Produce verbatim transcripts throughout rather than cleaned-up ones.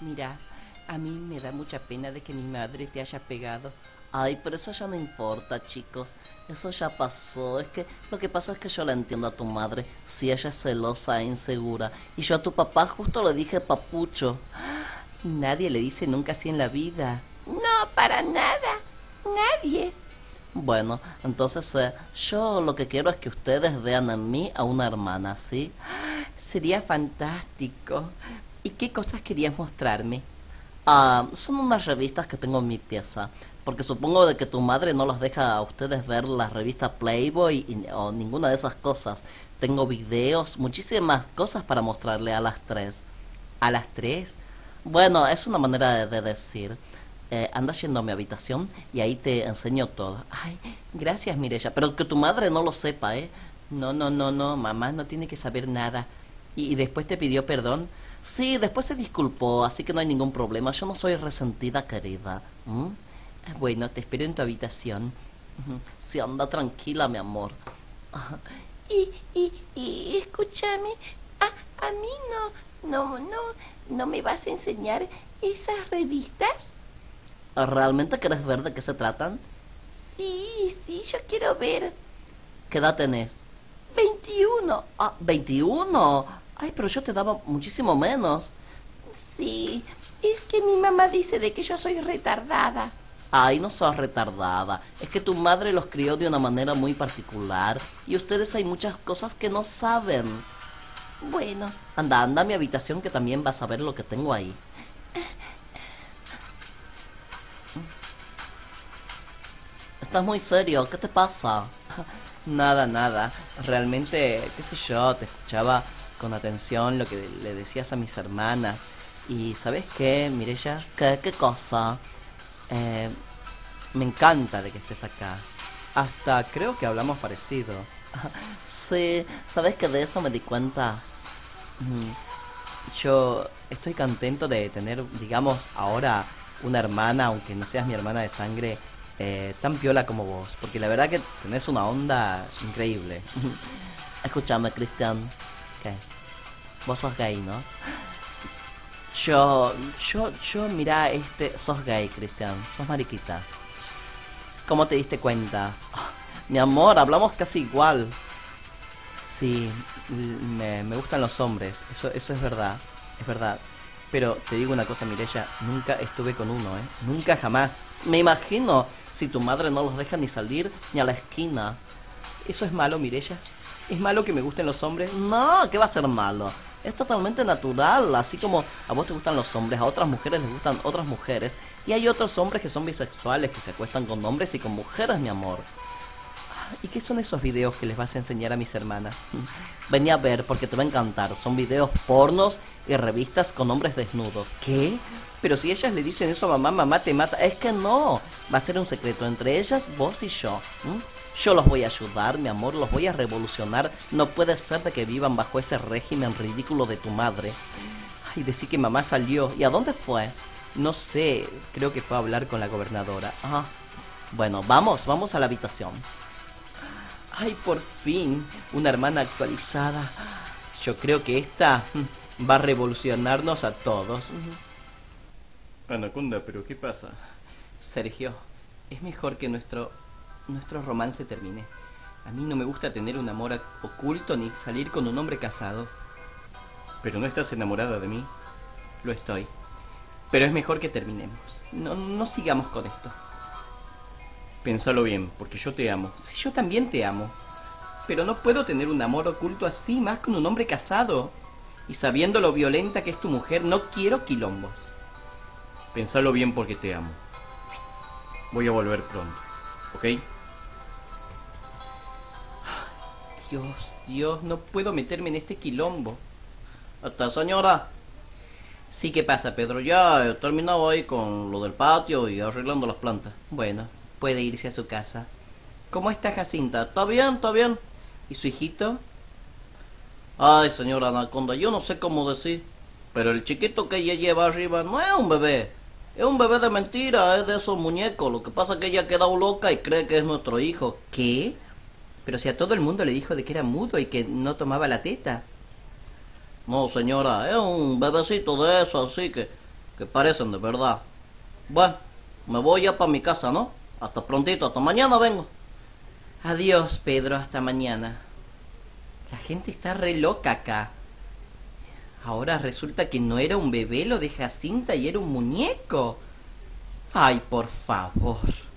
Mira, a mí me da mucha pena de que mi madre te haya pegado. Ay, pero eso ya no importa, chicos. Eso ya pasó. Es que lo que pasa es que yo la entiendo a tu madre. Si ella es celosa e insegura. Y yo a tu papá justo le dije papucho. Nadie le dice nunca así en la vida. No, para nada. Nadie. Bueno, entonces eh, yo lo que quiero es que ustedes vean en mí a una hermana, ¿sí? Sería fantástico. ¿Y qué cosas querías mostrarme? Ah, son unas revistas que tengo en mi pieza. Porque supongo de que tu madre no los deja a ustedes ver la revista Playboy y- o ninguna de esas cosas. Tengo videos, muchísimas cosas para mostrarle a las tres. ¿A las tres? Bueno, es una manera de, de decir. Eh, anda yendo a mi habitación y ahí te enseño todo. Ay, gracias, Mireya. Pero que tu madre no lo sepa, ¿eh? No, no, no, no, mamá no tiene que saber nada. ¿Y, y después te pidió perdón? Sí, después se disculpó, así que no hay ningún problema. Yo no soy resentida, querida. ¿Mm? Ah, bueno, te espero en tu habitación. Ujú. Sí, anda tranquila, mi amor. Y, y, y escúchame, a, a mí no, no, no, no me vas a enseñar esas revistas. ¿Realmente querés ver de qué se tratan? Sí, sí, yo quiero ver. ¿Qué edad tenés? Veintiuno. Ah, veintiuno. Ay, pero yo te daba muchísimo menos. Sí, es que mi mamá dice de que yo soy retardada. Ay, no sos retardada. Es que tu madre los crió de una manera muy particular y ustedes hay muchas cosas que no saben. Bueno, Anda, anda a mi habitación que también vas a ver lo que tengo ahí. Estás muy serio, ¿qué te pasa? Nada, nada. Realmente, qué sé yo, te escuchaba con atención lo que le decías a mis hermanas. Y ¿sabes qué, Mireya? ¿Qué, qué cosa? Eh, me encanta de que estés acá. Hasta creo que hablamos parecido. Sí, ¿sabes que de eso me di cuenta? Mm, Yo estoy contento de tener, digamos, ahora una hermana, aunque no seas mi hermana de sangre, eh, tan piola como vos. Porque la verdad que tenés una onda increíble. Escúchame, Cristian. ¿Qué? Vos sos gay, ¿no? Yo, yo, yo, mira, este, Sos gay, Cristian. Sos mariquita. ¿cómo te diste cuenta? Mi amor, hablamos casi igual. Sí, l- me, me gustan los hombres, eso, eso es verdad, es verdad. Pero te digo una cosa, Mireya, nunca estuve con uno, ¿eh? Nunca jamás. Me imagino, si tu madre no los deja ni salir ni a la esquina. ¿Eso es malo, Mireya? ¿Es malo que me gusten los hombres? No, ¿qué va a ser malo? Es totalmente natural, así como a vos te gustan los hombres, a otras mujeres les gustan otras mujeres, y hay otros hombres que son bisexuales, que se acuestan con hombres y con mujeres, mi amor. ¿Y qué son esos videos que les vas a enseñar a mis hermanas? Vení a ver porque te va a encantar, son videos pornos y revistas con hombres desnudos. ¿Qué? Pero si ellas le dicen eso a mamá, mamá te mata. Es que no, va a ser un secreto entre ellas, vos y yo. ¿M? Yo los voy a ayudar, mi amor, los voy a revolucionar. No puede ser de que vivan bajo ese régimen ridículo de tu madre. Ay, decí que mamá salió. ¿Y a dónde fue? No sé, creo que fue a hablar con la gobernadora. Ah, bueno, vamos, vamos a la habitación. Ay, por fin, una hermana actualizada. Yo creo que esta mm, va a revolucionarnos a todos. Anaconda, ¿pero qué pasa? Sergio, es mejor que nuestro nuestro romance termine. A mí no me gusta tener un amor oculto ni salir con un hombre casado. ¿Pero no estás enamorada de mí? Lo estoy. Pero es mejor que terminemos. No, no sigamos con esto. Pensalo bien, porque yo te amo. Si yo también te amo. Pero no puedo tener un amor oculto así, más con un hombre casado. Y sabiendo lo violenta que es tu mujer, no quiero quilombos. Pensalo bien porque te amo. Voy a volver pronto, ¿ok? Dios, Dios, no puedo meterme en este quilombo. Esta señora, Sí, ¿qué pasa, Pedro? ya he terminado ahí con lo del patio y arreglando las plantas. Bueno, puede irse a su casa. ¿Cómo está Jacinta? Está bien, está bien. ¿Y su hijito? Ay, señora Anaconda, yo no sé cómo decir, pero el chiquito que ella lleva arriba no es un bebé. Es un bebé de mentira, es de esos muñecos. Lo que pasa es que ella ha quedado loca y cree que es nuestro hijo. ¿Qué? Pero si a todo el mundo le dijo de que era mudo y que no tomaba la teta. No, señora, es un bebecito de eso, así que que parecen de verdad. Bueno, me voy ya para mi casa, ¿no? Hasta prontito, hasta mañana vengo. Adiós, Pedro, hasta mañana. La gente está re loca acá. Ahora resulta que no era un bebé lo de Jacinta y era un muñeco. Ay, por favor.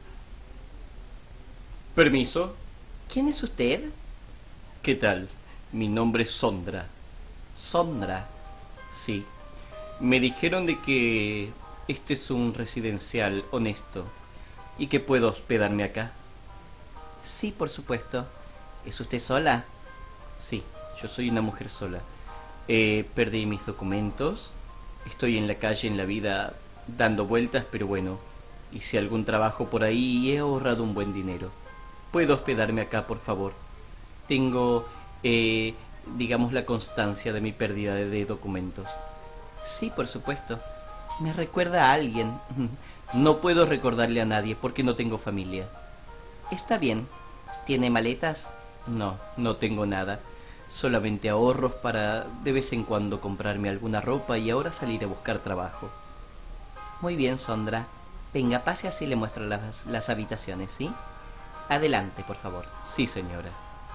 Permiso. ¿Quién es usted? ¿Qué tal? Mi nombre es Sondra. Sondra. Sí. Me dijeron de que este es un residencial honesto y que puedo hospedarme acá. Sí, por supuesto. ¿Es usted sola? Sí, yo soy una mujer sola. Eh, perdí mis documentos. Estoy en la calle, en la vida, dando vueltas, pero bueno, hice algún trabajo por ahí y he ahorrado un buen dinero. ¿Puedo hospedarme acá, por favor? Tengo, eh, digamos, la constancia de mi pérdida de, de documentos. Sí, por supuesto. Me recuerda a alguien. No puedo recordarle a nadie porque no tengo familia. Está bien. ¿Tiene maletas? No, no tengo nada. Solamente ahorros para de vez en cuando comprarme alguna ropa y ahora salir a buscar trabajo. Muy bien, Sondra. Venga, pase así le muestro las, las habitaciones, ¿sí? Adelante, por favor. Sí, señora.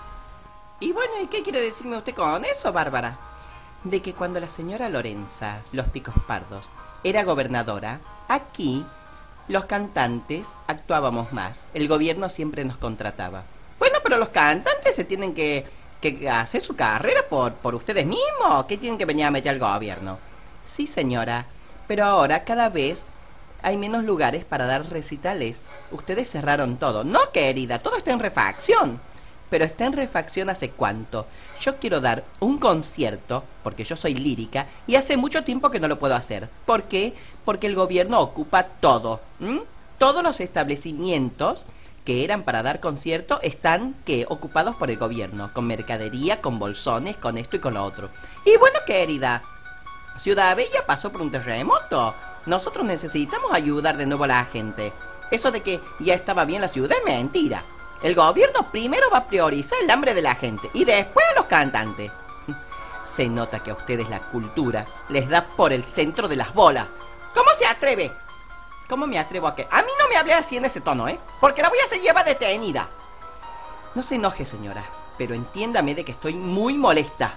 Y bueno, ¿y qué quiere decirme usted con eso, Bárbara? De que cuando la señora Lorenza, Los Picos Pardos, era gobernadora, aquí los cantantes actuábamos más. El gobierno siempre nos contrataba. Bueno, pero los cantantes se tienen que, que hacer su carrera por, por ustedes mismos. ¿Qué tienen que venir a meter al gobierno? Sí, señora, pero ahora cada vez hay menos lugares para dar recitales. Ustedes cerraron todo. No, querida, todo está en refacción. Pero está en refacción hace cuánto. Yo quiero dar un concierto, porque yo soy lírica, y hace mucho tiempo que no lo puedo hacer. ¿Por qué? Porque el gobierno ocupa todo. ¿Mm? Todos los establecimientos que eran para dar concierto están, ¿qué? Ocupados por el gobierno, con mercadería, con bolsones, con esto y con lo otro. Y bueno, querida, Ciudad Bella pasó por un terremoto. Nosotros necesitamos ayudar de nuevo a la gente. Eso de que ya estaba bien la ciudad es mentira. El gobierno primero va a priorizar el hambre de la gente y después a los cantantes. Se nota que a ustedes la cultura les da por el centro de las bolas. ¿Cómo se atreve? ¿Cómo me atrevo a qué? A mí no me hable así en ese tono, ¿eh? Porque la voy a hacer lleva detenida. No se enoje, señora, pero entiéndame de que estoy muy molesta.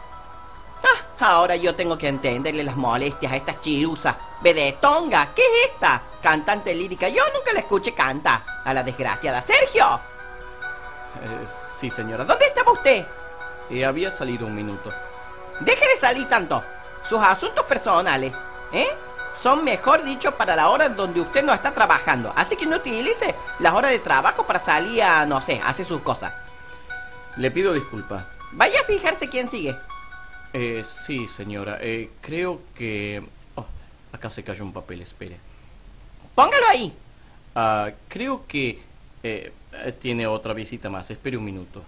Ah, ahora yo tengo que entenderle las molestias a estas chirusas. Vedetonga, ¿qué es esta? Cantante lírica, yo nunca la escuché cantar. A la desgraciada. ¡Sergio! Eh, sí, señora. ¿Dónde estaba usted? Eh, había salido un minuto. Deje de salir tanto. Sus asuntos personales, ¿eh? Son, mejor dicho, para la hora en donde usted no está trabajando. Así que no utilice las horas de trabajo para salir a, no sé, hacer sus cosas. Le pido disculpas. Vaya a fijarse quién sigue. Eh, sí, señora. Eh, creo que... Oh, acá se cayó un papel, espere. Póngalo ahí. Ah, creo que... Eh, tiene otra visita más. Espere un minuto.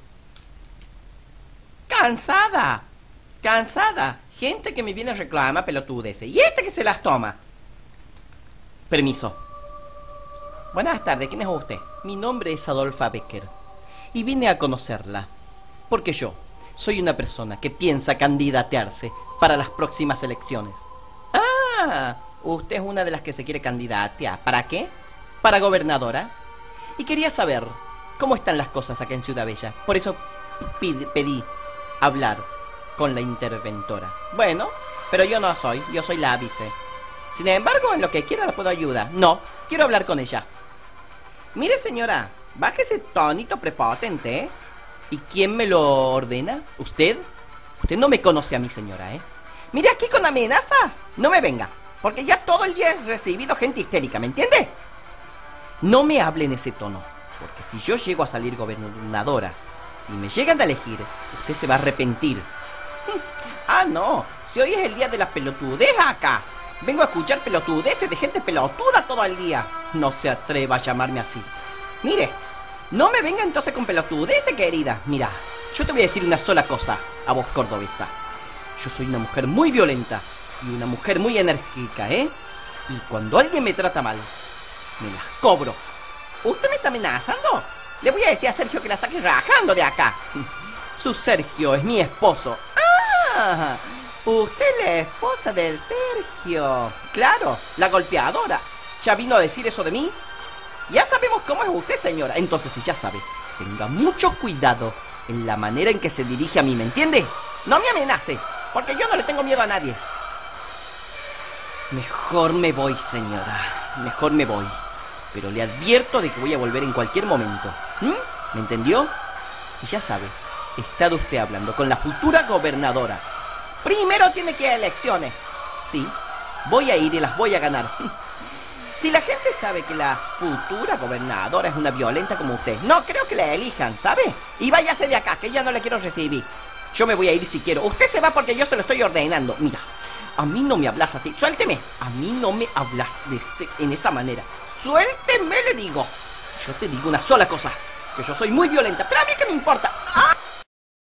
Cansada. Cansada. Gente que me viene a reclamar pelotudeces. Y este que se las toma. Permiso. Buenas tardes. ¿Quién es usted? Mi nombre es Adolfa Becker. Y vine a conocerla. Porque yo soy una persona que piensa candidatearse para las próximas elecciones. Ah, usted es una de las que se quiere candidatear. ¿Para qué? Para gobernadora. Y quería saber cómo están las cosas acá en Ciudad Bella. Por eso pide, pedí hablar con la interventora. Bueno, pero yo no soy, yo soy la vice. Sin embargo, en lo que quiera la puedo ayudar. No, quiero hablar con ella. Mire, señora, baje ese tonito prepotente, ¿eh? ¿Y quién me lo ordena? ¿Usted? Usted no me conoce a mí, señora, ¿eh? Mire, aquí con amenazas, no me venga, porque ya todo el día he recibido gente histérica, ¿me entiende? No me hable en ese tono, porque si yo llego a salir gobernadora, si me llegan a elegir, usted se va a arrepentir. Ah, no, si hoy es el día de las pelotudeces acá. Vengo a escuchar pelotudeces de gente pelotuda todo el día. No se atreva a llamarme así. Mire, no me venga entonces con pelotudeces, querida. Mira, yo te voy a decir una sola cosa a vos, cordobesa. Yo soy una mujer muy violenta y una mujer muy enérgica, ¿eh? Y cuando alguien me trata mal, me las cobro. ¿Usted me está amenazando? Le voy a decir a Sergio que la saque rajando de acá. Su Sergio es mi esposo. ¡Ah! Usted es la esposa del Sergio. Claro, la golpeadora. ¿Ya vino a decir eso de mí? Ya sabemos cómo es usted, señora. Entonces, si ya sabe, tenga mucho cuidado en la manera en que se dirige a mí, ¿me entiende? No me amenace, porque yo no le tengo miedo a nadie. Mejor me voy, señora. Mejor me voy. Pero le advierto de que voy a volver en cualquier momento. ¿Mm? ¿Me entendió? Y ya sabe, está usted hablando con la futura gobernadora. Primero tiene que ir a elecciones. Sí, voy a ir y las voy a ganar. Si la gente sabe que la futura gobernadora es una violenta como usted, no creo que la elijan, ¿sabe? Y váyase de acá, que ya no le quiero recibir. Yo me voy a ir si quiero. Usted se va porque yo se lo estoy ordenando. Mira, a mí no me hablas así. Suélteme. A mí no me hablas de ese, en esa manera. Suélteme, le digo. Yo te digo una sola cosa, que yo soy muy violenta, pero a mí qué me importa.